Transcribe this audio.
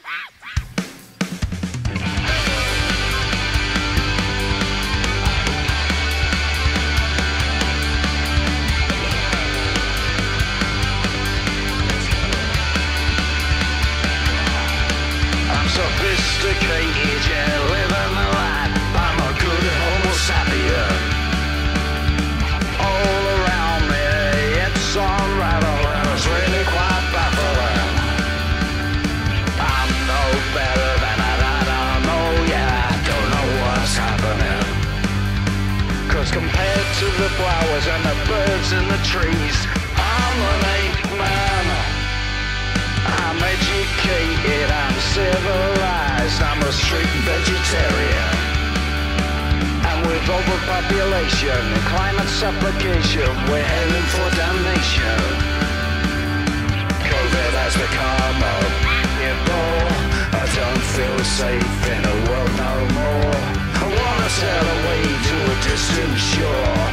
Sophisticated, yeah, living the life. I'm a good homo sapien. All around me, it's unraveling. It's really quite baffling. I'm no better than I don't know, yeah, I don't know what's happening. 'Cause compared to the flowers and the birds in the trees, I'm an ape man. I'm educated, I'm civilized, I'm a strict vegetarian. And with overpopulation and climate suffocation, we're heading for damnation. COVID has become a evil. I don't feel safe in the world no more. I wanna sail away to a distant shore.